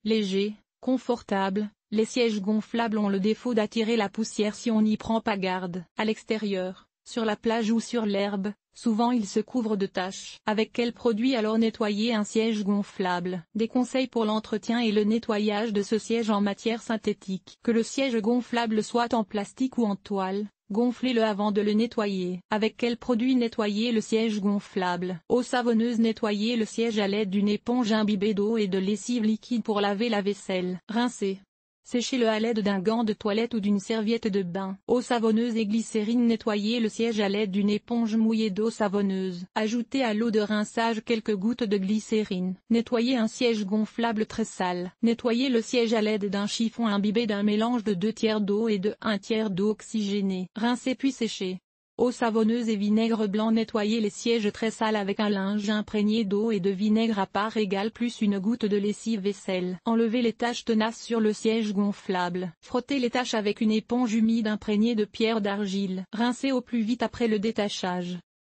Léger, confortable, les sièges gonflables ont le défaut d'attirer la poussière si on n'y prend pas garde. À l'extérieur, sur la plage ou sur l'herbe, souvent ils se couvrent de taches. Avec quel produit alors nettoyer un siège gonflable? Des conseils pour l'entretien et le nettoyage de ce siège en matière synthétique. Que le siège gonflable soit en plastique ou en toile, gonflez-le avant de le nettoyer. Avec quel produit nettoyer le siège gonflable? Eau savonneuse. Nettoyez le siège à l'aide d'une éponge imbibée d'eau et de lessive liquide pour laver la vaisselle. Rincez. Séchez-le à l'aide d'un gant de toilette ou d'une serviette de bain. Eau savonneuse et glycérine. Nettoyez le siège à l'aide d'une éponge mouillée d'eau savonneuse. Ajoutez à l'eau de rinçage quelques gouttes de glycérine. Nettoyez un siège gonflable très sale. Nettoyez le siège à l'aide d'un chiffon imbibé d'un mélange de 2/3 d'eau et de 1/3 d'eau oxygénée. Rincez puis séchez. Eau savonneuse et vinaigre blanc. Nettoyez les sièges très sales avec un linge imprégné d'eau et de vinaigre à part égale plus une goutte de lessive vaisselle. Enlevez les taches tenaces sur le siège gonflable. Frottez les taches avec une éponge humide imprégnée de pierre d'argile. Rincez au plus vite après le détachage.